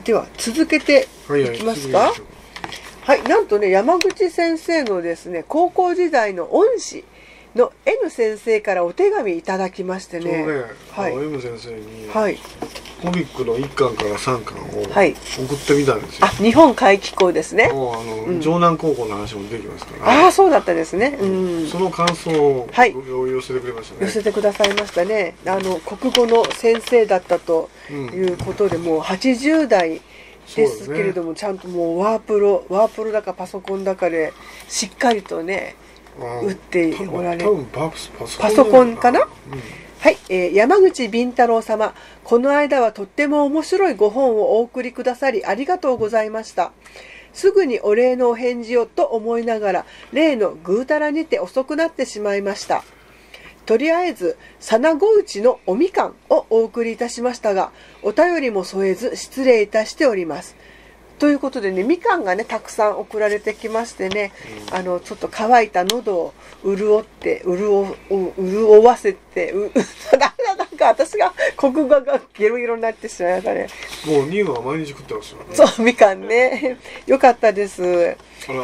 では続けていきますか。はい、なんとね、山口先生のですね、高校時代の恩師の N 先生からお手紙いただきましてね。 そうね、 はい、 N 先生に、 はい、 コミックの1巻から3巻をはい送ってみたんですよ。 あ、日本海機構ですね。 城南高校の話も出てきますから、 ああ、そうだったですね。 その感想を寄せてくれましたね。 寄せてくださいましたね。国語の先生だったということで、もう80代ですけれども、ちゃんともうワープロだかパソコンだかでしっかりとね打っておられる。パソコンかな。はい、山口敏太郎様、この間はとっても面白いご本をお送りくださりありがとうございました。すぐにお礼のお返事をと思いながら、例のぐうたらにて遅くなってしまいました。とりあえず、さなごうちのおみかんをお送りいたしましたが、お便りも添えず失礼いたしております。ということでね、みかんがね、たくさん送られてきましてね、ちょっと乾いた喉を潤わせて、なんか私が国語がゲロゲロになってしまいましたね。 もうニーは毎日食ってますよね。 そう、みかんね。よかったです。はい、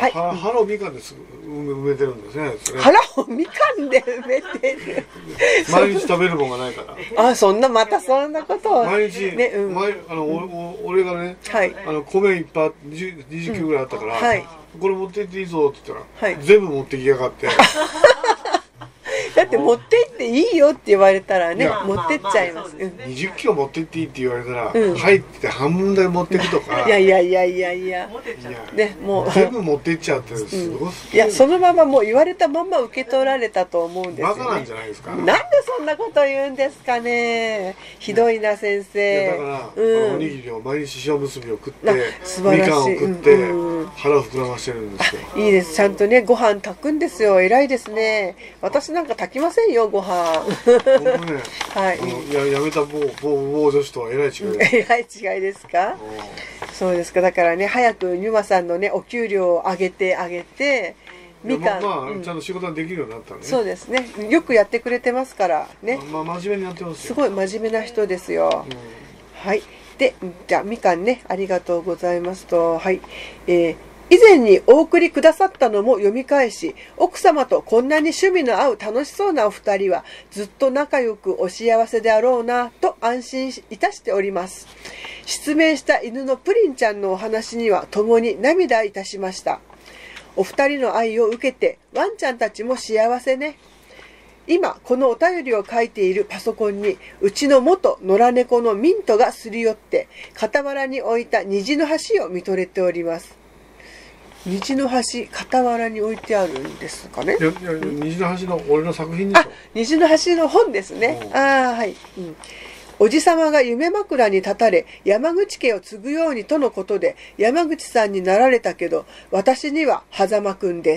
腹をみかんで埋めてるんですね。 腹をみかんで埋めてる。 毎日食べるもんがないから。 あ、またそんなことを。 毎日、ね、俺がね、米いっぱい20キロぐらいあったから、これ持って行っていいぞって言ったら、全部持ってきやがって。 だって持って行っていいよって言われたらね、持ってっちゃいます。 20キロ持って行っていいって言われたら、入って半分だけ持っていくとか。 いや。ね、もう全部持って行っちゃってすごい。 いや、そのままもう言われたまま受け取られたと思うんですよね。 バカなんじゃないですか。 なんでそんなこと言うんですかね。ひどいな先生。 だからおにぎりを毎日塩むすびを食って、みかんを食って腹を膨らましてるんですよ。 いいです。ちゃんとね、ご飯炊くんですよ。偉いですね。私なんか炊きませんよ、ご飯。 僕ね、はい、やめた某女子とはえらい違いです。 えらい違いですか。そうですか。だからね、早くニュマさんのね、お給料を上げて、みかん、 ちゃんと仕事ができるようになったね。 そうですね。よくやってくれてますからね。 真面目にやってますよ。 すごい真面目な人ですよ。はい。で、じゃあみかんね、ありがとうございますと、はい。以前にお送りくださったのも読み返し、奥様とこんなに趣味の合う楽しそうなお二人はずっと仲良くお幸せであろうなと安心いたしております。失明した犬のプリンちゃんのお話には共に涙いたしました。お二人の愛を受けてワンちゃんたちも幸せね。今このお便りを書いているパソコンにうちの元野良猫のミントがすり寄って傍らに置いた虹の橋を見とれております。虹の橋、傍らに置いてあるんですかね。 虹の橋の俺の作品でしょ。 虹の橋の本ですね。はい、おじさまが夢枕に立たれ山口家を継ぐようにとのことで山口さんになられたけど、私には狭間くんです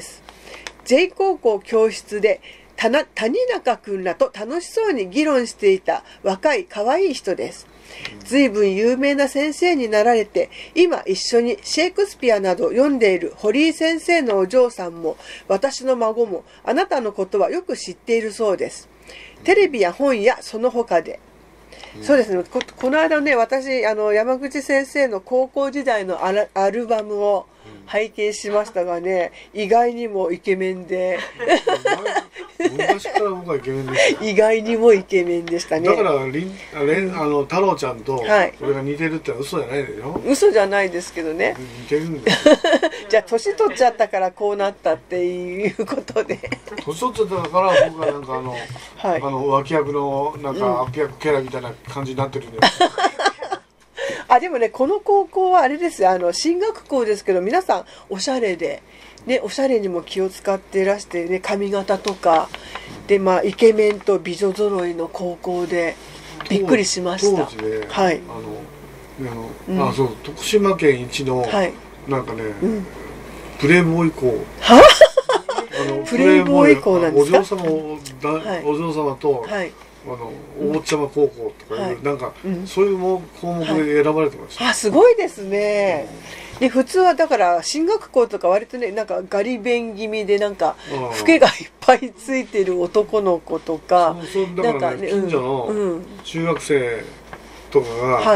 。J 高校教室で谷中くんらと楽しそうに議論していた若い可愛い人です。随分有名な先生になられて、今一緒にシェイクスピアなど読んでいる堀井先生のお嬢さんも私の孫もあなたのことはよく知っているそうです。テレビや本やその他で。そうですね。この間ね、私山口先生の高校時代のアルバムを拝見しましたがね、意外にもイケメンで昔から僕はイケメンでした。 意外にもイケメンでしたね。 だから太郎ちゃんと俺が似てるって嘘じゃないでしょ。 嘘じゃないですけどね。 似てるんですよ。 じゃあ年取っちゃったからこうなったっていうことで。 年取っちゃったから僕がなんか脇役のなんか悪役キャラみたいな感じになってるんです。 でもね、この高校はあれですよ、進学校ですけど皆さんおしゃれで、ね、おしゃれにも気を使っていらしてね、髪型とかで、イケメンと美女揃いの高校でびっくりしました。 当時ね、 はい、 そう、徳島県一の、なんかね、プレイボーイ校。 プレイボーイ校なんですか。 お嬢様と、お坊ちゃま高校とかいう、なんかそういう項目で選ばれてました。 すごいですね。で普通はだから進学校とか割とね、なんかガリ勉気味でなんか老けがいっぱいついてる男の子とか、 だからね、近所の中学生とかが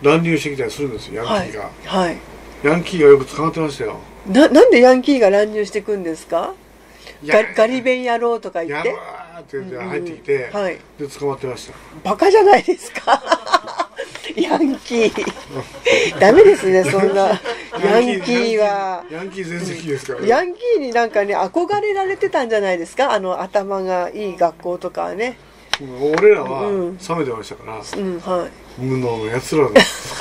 乱入してきたりするんですよ、ヤンキーが。 はい。 ヤンキーがよく捕まってましたよ。 なんでヤンキーが乱入してくんですか？ガリ弁野郎とか言って。 やばーって言って入ってきて、で捕まってました。 バカじゃないですか。ヤンキー。ダメですね、そんな。ヤンキーは。 ヤンキー全盛期ですからね。 ヤンキーになんかね、憧れられてたんじゃないですか、頭がいい学校とかはね。 俺らは冷めてましたから、無能のやつらだ。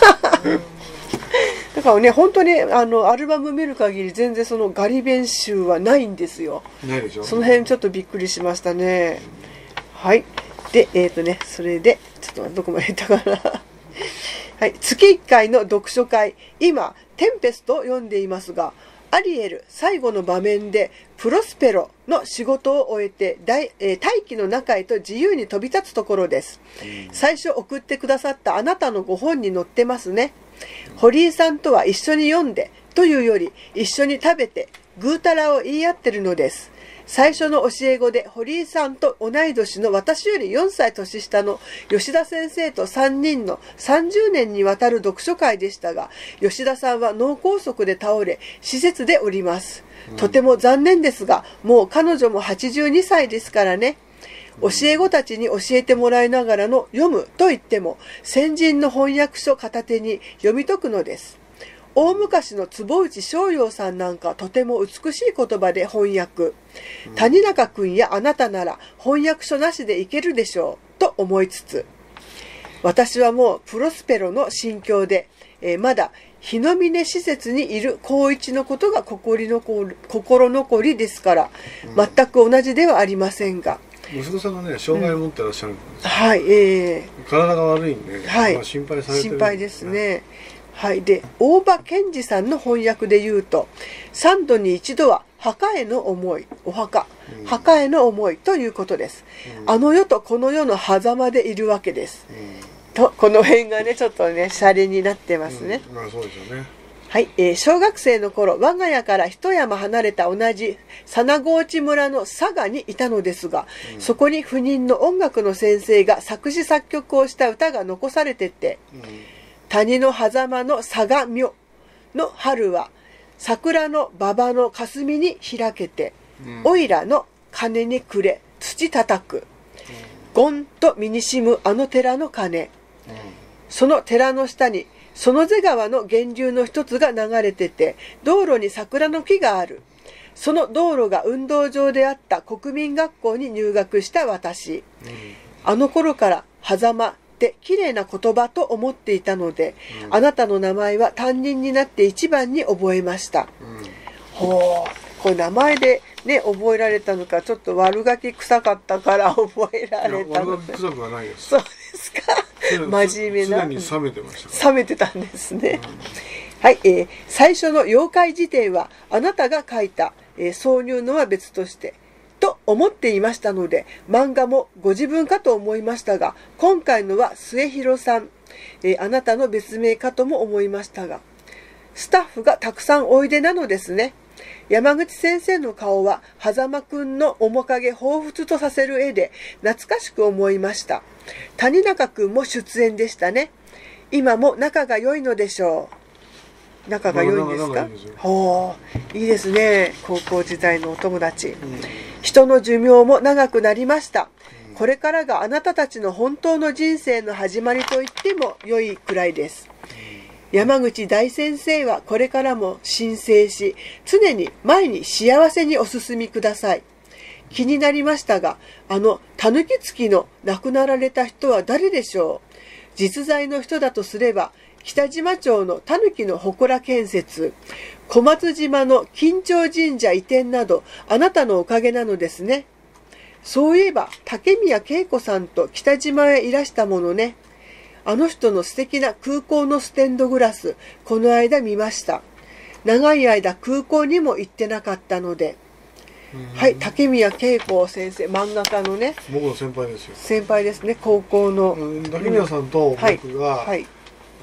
だからね、本当にアルバム見る限り全然そのガリ弁集はないんですよ。 ないでしょ。 その辺ちょっとびっくりしましたね。はい。で、それで、ちょっとどこまで言ったかな。はい。月1回の読書会、今、テンペストを読んでいますが、アリエル最後の場面でプロスペロの仕事を終えて大気の中へと自由に飛び立つところです。最初送ってくださったあなたのご本に載ってますね。堀井さんとは一緒に読んでというより一緒に食べてぐうたらを言い合ってるのです。最初の教え子で堀井さんと同い年の私より4歳年下の吉田先生と3人の30年にわたる読書会でしたが、吉田さんは脳梗塞で倒れ施設でおります。とても残念ですが、もう彼女も82歳ですからね。教え子たちに教えてもらいながらの読むと言っても先人の翻訳書片手に読み解くのです。大昔の坪内逍遥さんなんかとても美しい言葉で翻訳。谷中君やあなたなら翻訳書なしでいけるでしょうと思いつつ、私はもうプロスペロの心境で、まだ日の峰施設にいる光一のことが心残りですから、全く同じではありませんが。 息子さんがね、障害を持ってらっしゃるんですよ。 はい、 体が悪いんで、 はい、 心配されてる、 心配ですね。はい。で、大場健二さんの翻訳で言うと、3度に1度は墓への思い、お墓、墓への思いということです。あの世とこの世の狭間でいるわけです。と、この辺がね、ちょっとね、シャレになってますね。 まあそうですよね。 はい、小学生の頃、我が家から一山離れた同じ佐那河内村の佐賀にいたのですが、そこに赴任の音楽の先生が作詞作曲をした歌が残されてて、谷の狭間の佐賀妙の春は桜の馬場の霞に開けて、おいらの鐘にくれ土叩く、ゴンと身にしむあの寺の鐘、その寺の下に園瀬川の源流の一つが流れてて、道路に桜の木がある。その道路が運動場であった国民学校に入学した私、あの頃から狭間って綺麗な言葉と思っていたので、あなたの名前は担任になって一番に覚えました。ほう、これ名前でね覚えられたのか、ちょっと悪ガキ臭かったから覚えられたのか。 悪ガキ臭くはないです。 そうですか。真面目な。 常に冷めてました。 冷めてたんですね。はい、最初の妖怪辞典はあなたが書いた、挿入のは別としてと思っていましたので、漫画もご自分かと思いましたが、今回のは末広さん、あなたの別名かとも思いましたが、スタッフがたくさんおいでなのですね。山口先生の顔は狭間くんの面影彷彿とさせる絵で懐かしく思いました。谷中くんも出演でしたね。今も仲が良いのでしょう。仲が良いんですか？ほう、いいですね。高校時代のお友達。人の寿命も長くなりました。これからがあなたたちの本当の人生の始まりと言っても良いくらいです。山口大先生はこれからも申請し、常に前に幸せにお進みください。気になりましたが、たぬき月の亡くなられた人は誰でしょう？実在の人だとすれば、北島町のたぬきの祠建設、小松島の金頂神社移転など、あなたのおかげなのですね。そういえば、竹宮恵子さんと北島へいらしたものね。あの人の素敵な空港のステンドグラス、この間見ました。長い間空港にも行ってなかったので。はい、竹宮恵子先生、漫画家のね。 僕の先輩ですよ。 先輩ですね、高校の。 竹宮さんと僕が、 はい、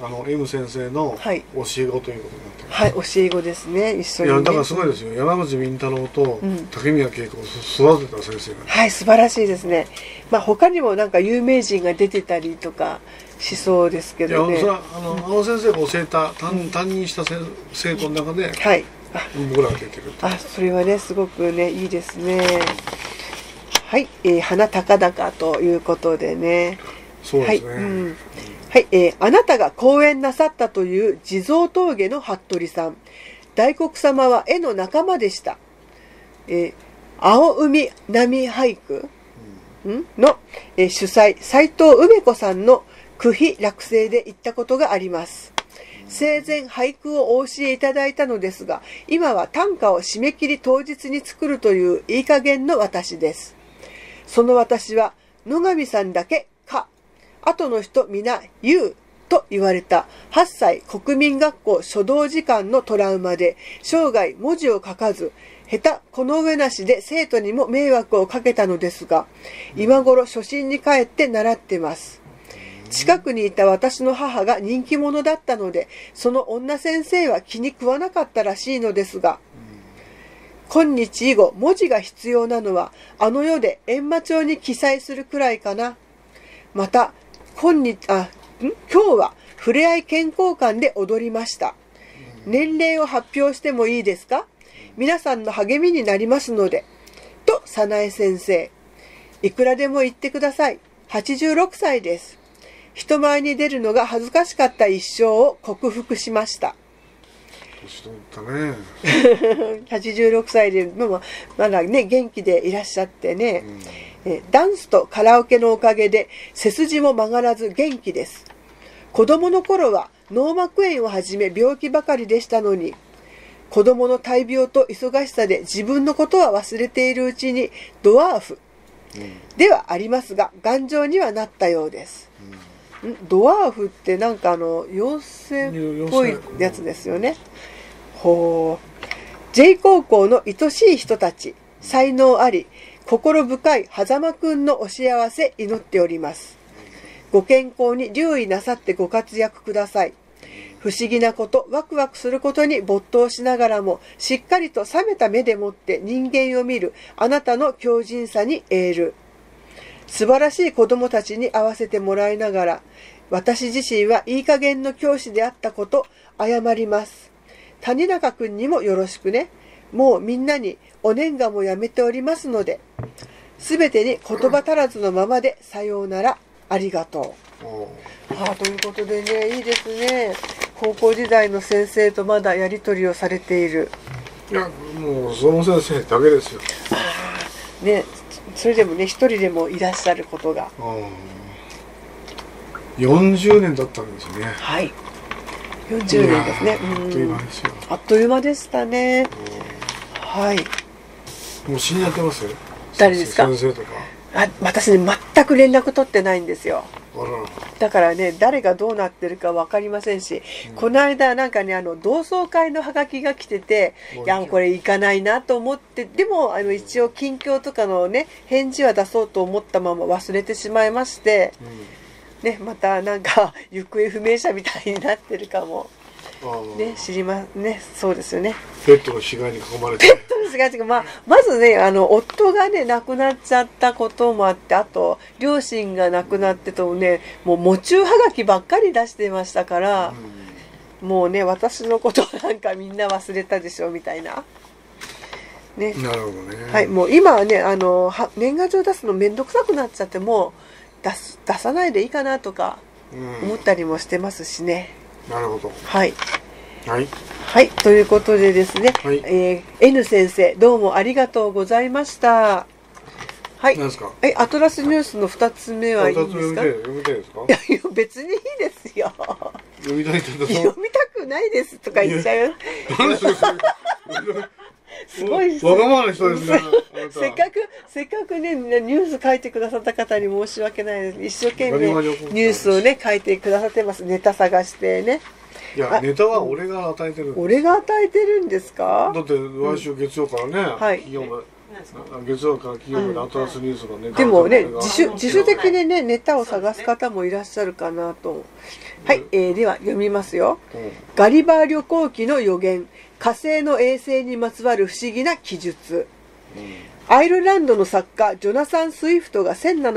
M 先生の教え子ということになってます。 はい、教え子ですね、一緒に、ね。 いや、だからすごいですよ。山口敏太郎と竹宮恵子を育てた先生が、 はい、素晴らしいですね。まあ、他にもなんか有名人が出てたりとか、 想ですけどね。 いや、それはあの先生が教えた担任した生徒の中で、 はい、 僕らが出てる。 それはねすごくねいいですね。はい、花高々ということでね。 そうですね。 はい、あなたが講演なさったという地蔵峠の服部さん、大黒様は絵の仲間でした。青海波俳句の、主催斉藤梅子さんの句碑落成で行ったことがあります。生前俳句をお教えいただいたのですが、今は短歌を締め切り当日に作るといういい加減の私です。その私は野上さんだけか、後の人皆言うと言われた8歳国民学校書道時間のトラウマで生涯文字を書かず、下手この上なしで生徒にも迷惑をかけたのですが、今頃初心に帰って習ってます。近くにいた私の母が人気者だったので、その女先生は気に食わなかったらしいのですが、今日以後文字が必要なのはあの世で閻魔帳に記載するくらいかな。また今日はふれあい健康館で踊りました。年齢を発表してもいいですか？皆さんの励みになりますので。と早苗先生。いくらでも言ってください。86歳です。人前に出るのが恥ずかしかった一生を克服しました。 年取ったね。 86歳でもまだね元気でいらっしゃってね、ダンスとカラオケのおかげで背筋も曲がらず元気です。子供の頃は脳膜炎をはじめ病気ばかりでしたのに、子供の大病と忙しさで自分のことは忘れているうちにドワーフではありますが頑丈にはなったようです。ドワーフってなんか妖精っぽいやつですよね。ほう。J 高校の愛しい人たち、才能あり心深い狭間くんのお幸せ祈っております。ご健康に留意なさってご活躍ください。不思議なこと、ワクワクすることに没頭しながらも、しっかりと冷めた目でもって人間を見るあなたの強靭さにエール。素晴らしい子供たちに会わせてもらいながら、私自身はいい加減の教師であったこと、謝ります。谷中くんにもよろしくね。もうみんなにお年賀もやめておりますので、すべてに言葉足らずのままでさようなら、ありがとう。ということでね、いいですね。高校時代の先生とまだやり取りをされている。 いや、もうその先生だけですよ。 ね、それでもね、一人でもいらっしゃることが。 40年だったんですね。 はい。40年ですね。 あっという間ですよ。 あっという間でしたね。はい。 もう死んじゃってますよ。 誰ですか？ 先生とか。 私ね、全く連絡取ってないんですよ。 あら。 だからね、誰がどうなってるか分かりませんし、この間なんかね、同窓会のハガキが来てて、いや、これ行かないなと思って、でも一応近況とかのね、返事は出そうと思ったまま忘れてしまいまして、ね、またなんか行方不明者みたいになってるかも。ね、ね、そうですよね。 ペットの死骸に囲まれて。 ペットの死骸が、まずね、夫がね、亡くなっちゃったこともあって、あと、両親が亡くなってとね、もう、喪中はがきばっかり出してましたから、もうね、私のことなんかみんな忘れたでしょ、みたいな。ね。 なるほどね。 はい、もう今はね、年賀状出すのめんどくさくなっちゃって、もう、出さないでいいかなとか、思ったりもしてますしね。 なるほど。 はい。 はい。 はい。ということでですね、 はい、 N 先生、どうもありがとうございました。はい。 何ですか？ アトラスニュースの2つ目はいいんですか？ 読みたいですか？ いや、別にいいですよ。 読みたい読みたくないですとか言っちゃう。 何それすごいわがままな人ですね。 せっかくね、ニュース書いてくださった方に申し訳ないです。一生懸命ニュースをね、書いてくださってます。ネタ探してね。 いや、ネタは俺が与えてる。 俺が与えてるんですか？ だって来週月曜からね、月曜から金曜までアトラスニュースがね。 でもね、自主的にね、ネタを探す方もいらっしゃるかなと。はい、では読みますよ。ガリバー旅行記の予言、火星の衛星にまつわる不思議な記述。 アイルランドの作家ジョナサン・スウィフトが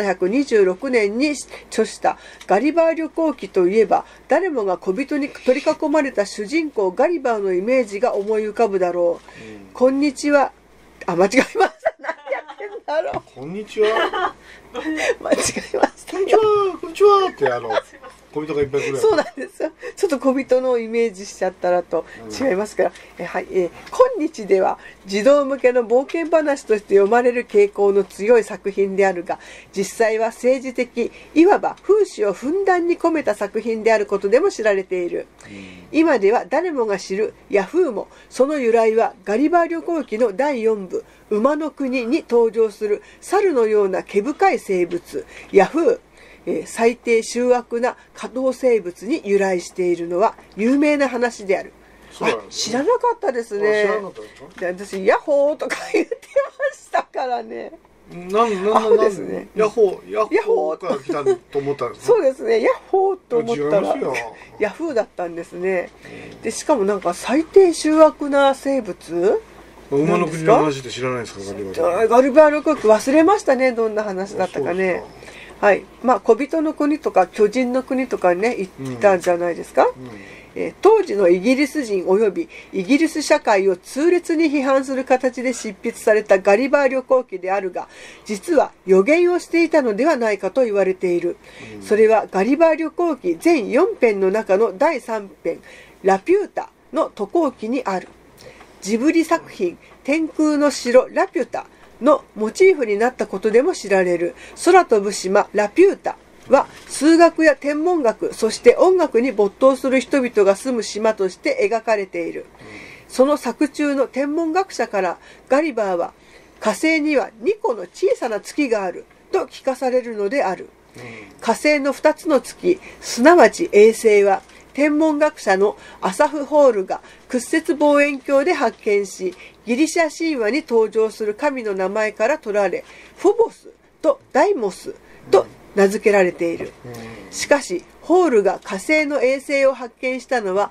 1726年に著したガリバー旅行記といえば、誰もが小人に取り囲まれた主人公ガリバーのイメージが思い浮かぶだろう。こんにちは。間違えました。何やってんだろう。 こんにちは。 間違えました。 こんにちは。こんにちはって小人がいっぱい来る。 そうなんですよ。ちょっと小人のイメージしちゃったらと違いますから。はい。今日では児童向けの冒険話として読まれる傾向の強い作品であるが、実際は政治的、いわば風刺をふんだんに込めた作品であることでも知られている。今では誰もが知るヤフーも、その由来はガリバー旅行記の第4部、馬の国に登場する猿のような毛深い生物、ヤフー。最低醜悪な下等生物に由来しているのは有名な話である。知らなかったですね。で、私ヤッホーとか言ってましたからね。 なんですね。ヤッホーから来たと思ったんですか。 そうですね。ヤッホーと思ったらヤフーだったんですね。で、しかもなんか最低醜悪な生物。 馬の国の話で知らないですか。 ガリバー旅行記忘れましたね。どんな話だったかね。はい。まあ、小人の国とか巨人の国とかね、言ったんじゃないですか。当時のイギリス人及びイギリス社会を痛烈に批判する形で執筆されたガリバー旅行記であるが、実は予言をしていたのではないかと言われている。それはガリバー旅行記全4編の中の第3編、ラピュータの渡航記にある。ジブリ作品、天空の城ラピュタのモチーフになったことでも知られる空飛ぶ島ラピュータは、数学や天文学、そして音楽に没頭する人々が住む島として描かれている。その作中の天文学者からガリバーは、火星には2個の小さな月があると聞かされるのである。火星の2つの月、すなわち衛星は、天文学者のアサフ・ホールが屈折望遠鏡で発見し、ギリシャ神話に登場する神の名前から取られ、フォボスとダイモスと名付けられている。しかし、ホールが火星の衛星を発見したのは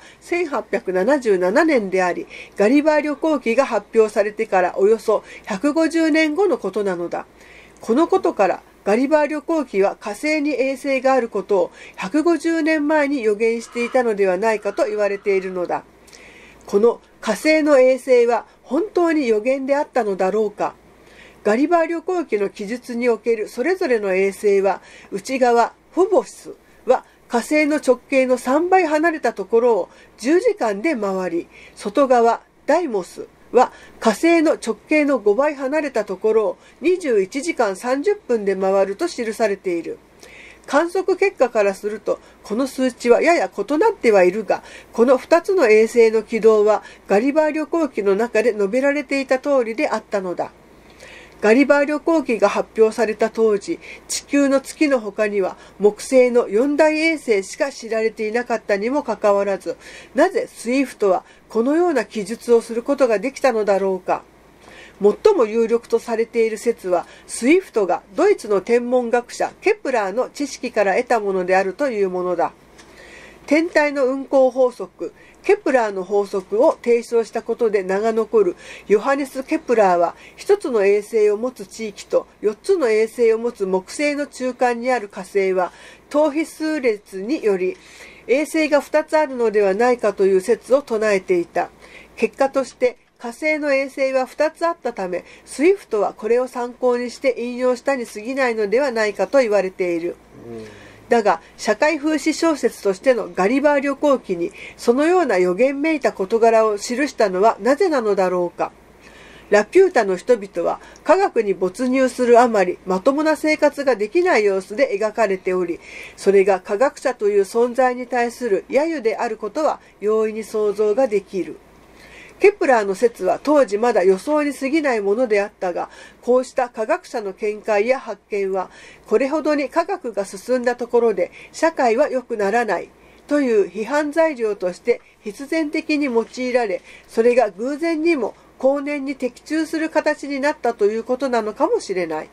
1877年であり、ガリバー旅行記が発表されてからおよそ150年後のことなのだ。このことから、ガリバー旅行記は火星に衛星があることを150年前に予言していたのではないかと言われているのだ。この火星の衛星は本当に予言であったのだろうか。ガリバー旅行記の記述におけるそれぞれの衛星は、内側フォボスは火星の直径の3倍離れたところを10時間で回り、外側ダイモスは火星の直径の5倍離れたところを21時間30分で回ると記されている。観測結果からすると、この数値はやや異なってはいるが、この2つの衛星の軌道はガリバー旅行記の中で述べられていた通りであったのだ。ガリバー旅行記が発表された当時、地球の月の他には木星の4大衛星しか知られていなかったにもかかわらず、なぜスイフトはこのような記述をすることができたのだろうか。最も有力とされている説は、スイフトがドイツの天文学者ケプラーの知識から得たものであるというものだ。天体の運行法則、ケプラーの法則を提唱したことで名が残るヨハネス・ケプラーは、一つの衛星を持つ地域と4つの衛星を持つ木星の中間にある火星は、等比数列により衛星が2つあるのではないかという説を唱えていた。結果として火星の衛星は2つあったため、スイフトはこれを参考にして引用したに過ぎないのではないかと言われている。だが、社会風刺小説としてのガリバー旅行記にそのような予言めいた事柄を記したのはなぜなのだろうか。ラピュータの人々は科学に没入するあまりまともな生活ができない様子で描かれており、それが科学者という存在に対する揶揄であることは容易に想像ができる。ケプラーの説は当時まだ予想に過ぎないものであったが、こうした科学者の見解や発見は、これほどに科学が進んだところで社会は良くならないという批判材料として必然的に用いられ、それが偶然にも後年に的中する形になったということなのかもしれない。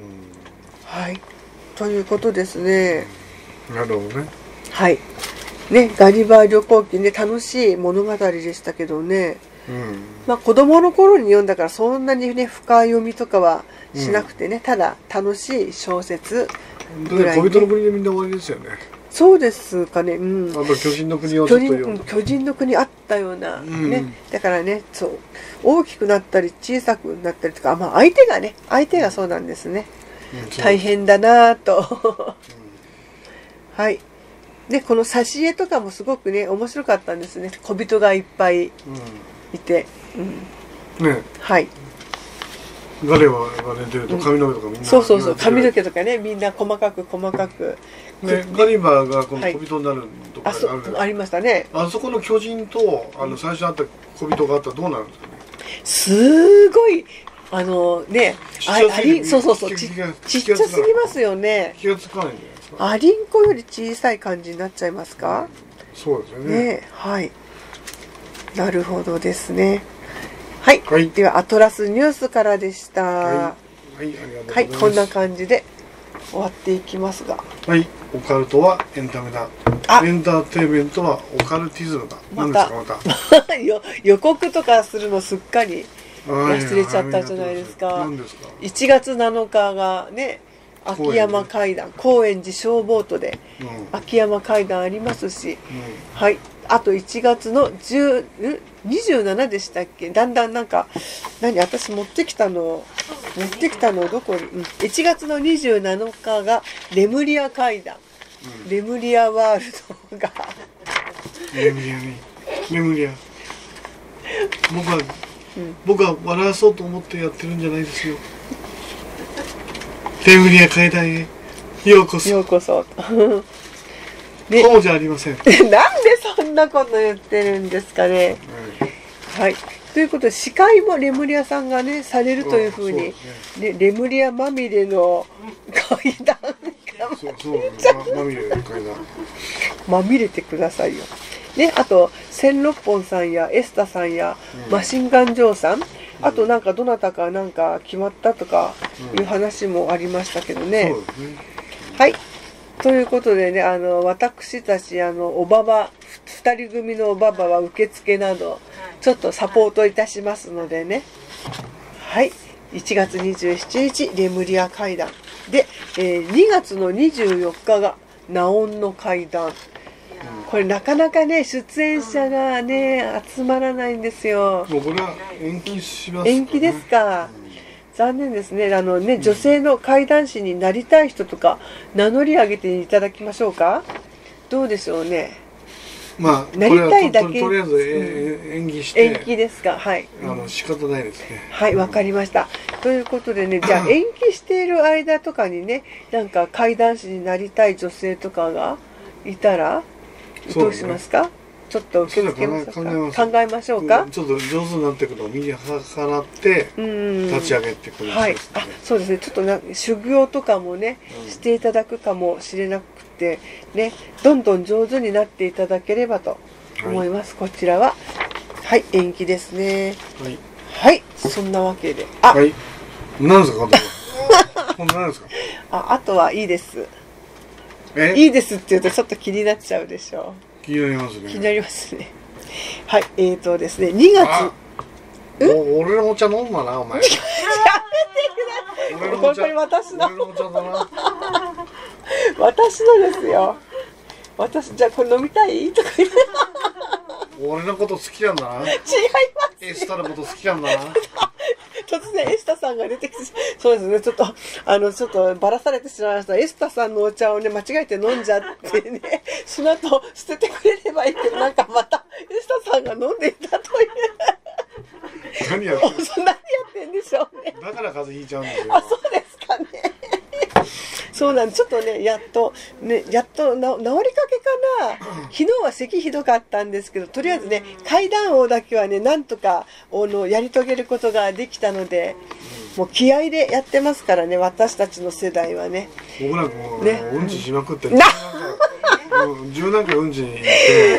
はい。ということですね。 なるほどね。 はい。 ね、ガリバー旅行記ね、楽しい物語でしたけどね。まあ子供の頃に読んだからそんなにね、深読みとかはしなくてね、ただ楽しい小説ぐらい、ね。 小人の国でみんな終わりですよね。 そうですかね。 あと巨人の国をちょっと読む。 巨人の国あったようなね。だからね、そう、大きくなったり小さくなったりとか、まあ相手がそうなんですね。大変だなぁと。はい。で、この挿絵とかもすごくね、面白かったんですね。小人がいっぱいいて。 ね。 はい。 ガレが寝てると髪の毛とかみんな、 そうそうそう、髪の毛とかね、みんな細かくね、ガリバーがこの小人になるとかありましたね。 あそこの巨人と最初あった小人があったらどうなるんですかね。 すごいね、そうそうそう、ちっちゃすぎますよね。 気がつかないんじゃないですか。 アリンコより小さい感じになっちゃいますか。 そうですよね。 はい。なるほどですね。はい。ではアトラスニュースからでした。 はい、ありがとうございます。 はい、こんな感じで終わっていきますが。 はい、オカルトはエンタメだ。エンターテインメントはオカルティズムだ。何ですかまた。 予告とかするのすっかり忘れちゃったじゃないですか。 何ですか。 1月7日がね、秋山階段、高円寺消防都で秋山階段ありますし、はい。あと1月の27でしたっけ。だんだんなんか私持ってきたのどこに、1月の27日がレムリア階段、レムリアワールドがレムリア僕は笑わそうと思ってやってるんじゃないですよ。レムリア階段へようこそ。 ようこそ。 そうじゃありません。 なんでそんなこと言ってるんですかね。はい。ということで司会もレムリアさんがねされるというふうに、ね、レムリアまみれの階段がまみれてくださいよ。ね、あと千六本さんやエスタさんや、マシンガンジョーさん、あとなんかどなたかなんか決まったとかいう話もありましたけどね。はい。ということでね、私たちおばば2人組のおばばは受付などちょっとサポートいたしますのでね。はい。1月27日レムリア階段で、2月の24日がナオンの階段。これなかなかね出演者がね集まらないんですよ。 もうこれは延期しますかね。 延期ですか。残念ですね。女性の怪談師になりたい人とか名乗り上げていただきましょうか。どうでしょうね。 まあなりたいだけ。 とりあえず延期して。 延期ですか。はい。 仕方ないですね。 はい、わかりました。ということでね、じゃあ延期している間とかにね、なんか怪談師になりたい女性とかがいたらどうしますか。ちょっと受け付けますか。考えましょうか。 ちょっと上手になっていくのを見計らって立ち上げてくる。 はい。あ、そうですね。ちょっと修行とかもね、していただくかもしれなくてね、どんどん上手になっていただければと思います。こちらははい延期ですね。はい。そんなわけで、 はい。何ですか。こんな何ですか。 あとはいいです。いいですって言うとちょっと気になっちゃうでしょう。 気になりますね。 気になりますね。はい、ですね、2月。 俺のお茶飲んだな、お前。やめてください。本当に私の。 俺のお茶だな。 私のですよ。じゃあこれ飲みたいとか言って。 俺のこと好きなんだな。 違います。 エスタのこと好きなんだな。 突然エスタさんが出てきて、そうですね、ちょっとばらされてしまいました。エスタさんのお茶をね間違えて飲んじゃってね、その後捨ててくれればいいけど、なんかまたエスタさんが飲んでいたという。 何やってんでしょうね。 だから風邪ひいちゃうんですよ。 あ、そうですかね。そうなんです。ちょっとね、やっと治りかけかな。昨日は咳ひどかったんですけど、とりあえずね、階段王だけはね、なんとかやり遂げることができたので、もう気合でやってますからね、私たちの世代はね。 僕なんかもう、うんちしまくって、十何回うんちに行って。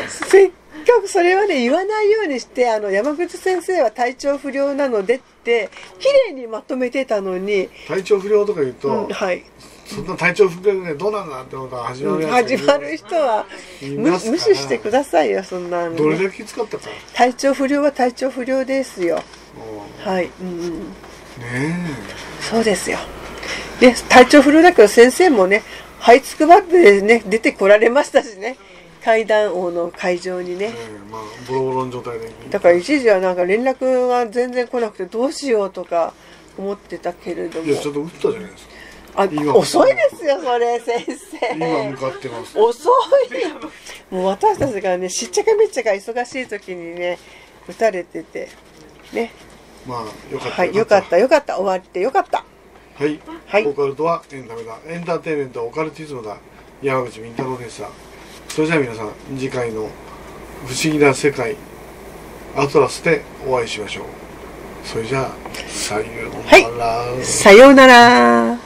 せっかくそれはね言わないようにして、山口先生は体調不良なのでって綺麗にまとめてたのに、 体調不良とか言うと、 はい、 そんな体調不良でどうなんだってのが始まる始まる人は無視してくださいよ、そんなの。 どれだけきつかったか。 体調不良は体調不良ですよ。はい。ねえ。 そうですよ。で、体調不良だけど先生もね、這いつくばってね、出てこられましたしね。階段王の会場にね。 まあ、ボロボロの状態で。 だから一時はなんか連絡が全然来なくてどうしようとか思ってたけれども。 いや、ちょっと打ったじゃないですか。 遅いですよ、それ、先生。 今向かってます。 遅い。もう私たちがね、しっちゃかめっちゃか忙しい時にね、打たれてて。ね。 まあ、よかった。 はい、よかった、よかった。終わってよかった。 はい。オカルトはエンタメだ。エンターテインメントはオカルティズムだ。山口敏太郎でした。それじゃあ皆さん、次回の不思議な世界、アトラスでお会いしましょう。それじゃあ、さようなら。 はい。さようなら。